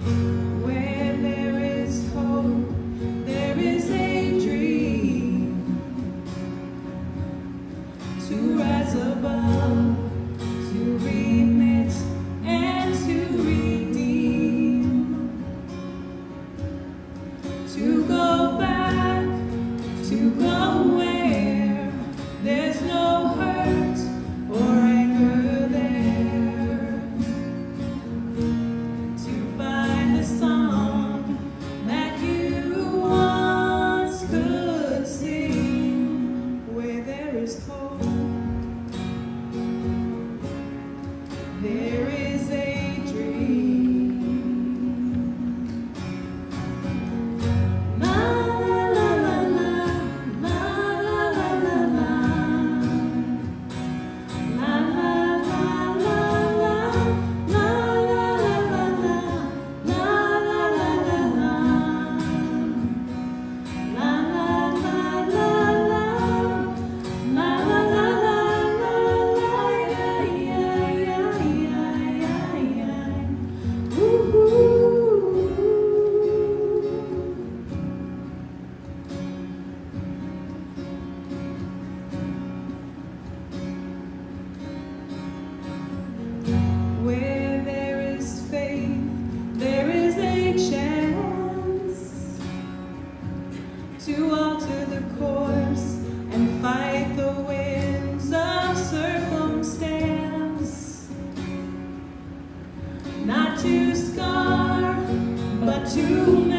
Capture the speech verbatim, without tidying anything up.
Where there is hope, there is a dream to rise above, to remit and to redeem, to go back, to go where there's no hurt or anger there, to find the song that you once could sing. Where there is hope, there is a dream. La la la la la, la la la la la, la la la la la, la la la la la, la la la la la, la la la la la, la la la la la, yeah yeah yeah yeah yeah. Ooh. Where there is faith, there is a chance to alter the course and fight the winds of circumstance. Not to scar, but to